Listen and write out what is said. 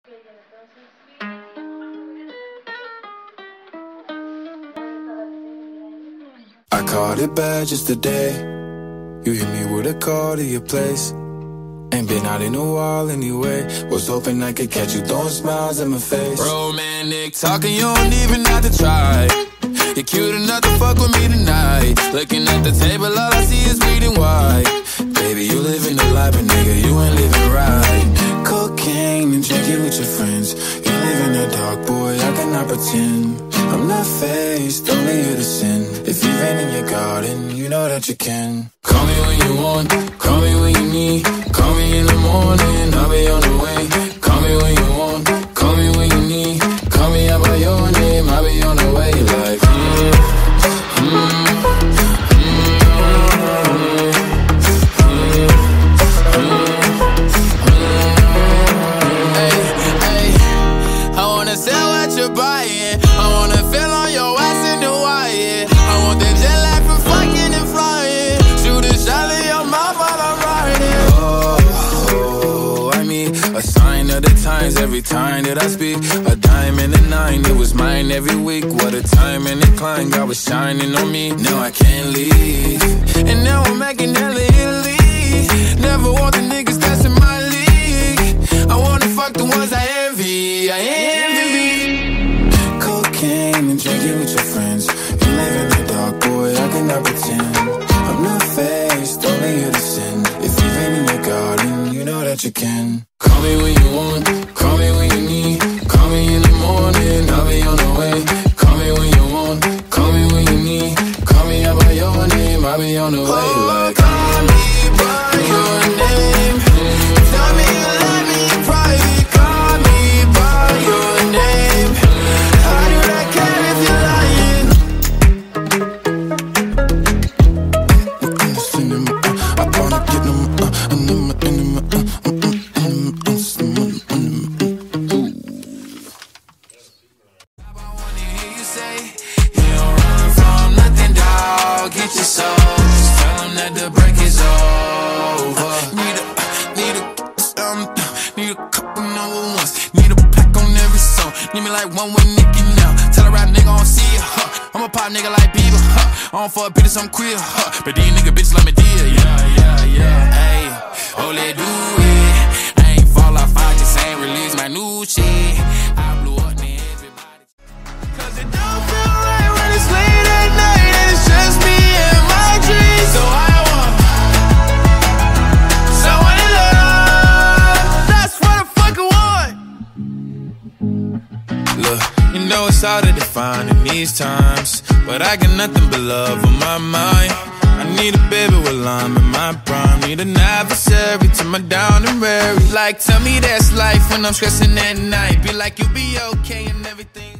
I caught it bad just today. You hit me with a call to your place. Ain't been out in a while anyway. Was hoping I could catch you throwing smiles in my face. Romantic talking, you don't even have to try. You're cute enough to fuck with me tonight. Looking at the table, all I see is bleeding white. Baby, you living the life, but nigga, you ain't living right. Cocaine and drinking with your friends. You live in the dark, boy, I cannot pretend. I'm not fazed, only you to sin. If you've been in your garden, you know that you can. Call me when you want, call me when you need. Call me in the morning, I'll be on the way. Call me when you want, call me when you need. Call me out by your name, I'll be on the way. Like, I wanna sell what you're buying. I wanna feel on your ass in the wire. I want the jet lag from fucking and flying. Shoot a shot in your mouth while I'm riding. Oh, I mean, a sign of the times every time that I speak. A dime and a nine, it was mine every week. What a time and a climb, God was shining on me. Now I can't leave, And now I'm making hella Italy. Never want the niggas that's in my league. I wanna fuck the ones I envy. I envy. cocaine and drinking with your friends. You live in the dark, boy, I cannot pretend. I'm not fazed, only you to sin. If you've been in your garden, you know that you can. Call me when you want, call me when you need. Call me in the morning, I'll be on the way. Call me when you want, call me when you need. Call me out by your name, I'll be on the way. Like, call me by your name. Tell me you love me in private. Call me by your name. How do I care if you're lying? I wanna get them, Get your soul, just tell them that the break is over. Need a couple number ones. Need a pack on every song. Need me like one with Nicki now. Tell a rap nigga I don't see it, huh. I'm a pop nigga like Bieber, huh. I don't fuck bitches, I'm queer, huh. But these nigga bitches let me deal, yeah. Hey, oh, let do it. I ain't fall off, I just ain't release my new shit. I blew up, man, everybody. Cause it don't feel right when it's late at night and it's just me and my dreams. So I want someone to love. That's what I fucking want. look, you know it's hard to define in these times, but I got nothing but love on my mind. I need a baby while I'm in my prime. Need an adversary to my down and weary. Like, tell me that's life when I'm stressing at night. Be like, you'll be okay and everything.